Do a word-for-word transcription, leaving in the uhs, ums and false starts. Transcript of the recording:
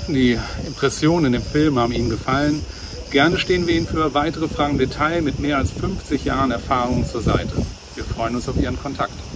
hoffen, die Impressionen in dem Film haben Ihnen gefallen. Gerne stehen wir Ihnen für weitere Fragen im Detail mit mehr als fünfzig Jahren Erfahrung zur Seite. Wir freuen uns auf Ihren Kontakt.